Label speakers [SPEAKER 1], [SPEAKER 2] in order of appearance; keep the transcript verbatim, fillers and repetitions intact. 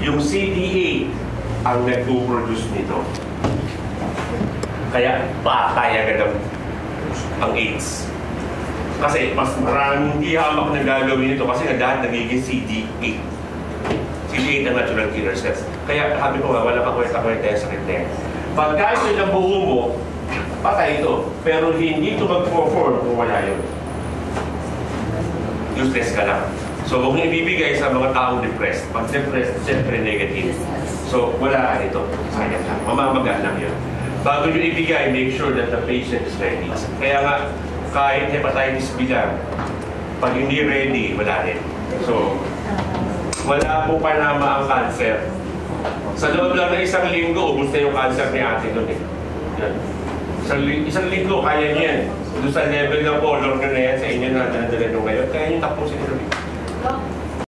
[SPEAKER 1] Yung C D A ang nag-produce nito. Kaya patay agad ang, ang AIDS. Kasi mas maraming hindi hamak na gagawin ito kasi nga lahat nagiging C D A. C D A na natural killer cells. Kaya sabi ko nga, wala ka kwenta-kwenta yung sakit na yan. Pagka ito yung buo mo, patay ito. Pero hindi ito mag-perform kung wala yun. Useless ka lang. So, huwag nyo ibibigay sa mga taong depressed. Pag depressed, siyempre negative. So, wala ka nito. Sayang lang. Mamamaga lang yun. Bago nyo ibigay, make sure that the patient is ready. Kaya nga, kahit hepatitis B lang, pag hindi ready, wala rin. So, wala po panama ang cancer. Sa loob lang ng isang linggo, ubus na yung cancer ni ate doon eh. Yan. Isang, isang linggo, kaya niya yan. Doon sa level ng color nyo na yan, sa inyo na nadala nyo ngayon, kaya nyo tapusin ito.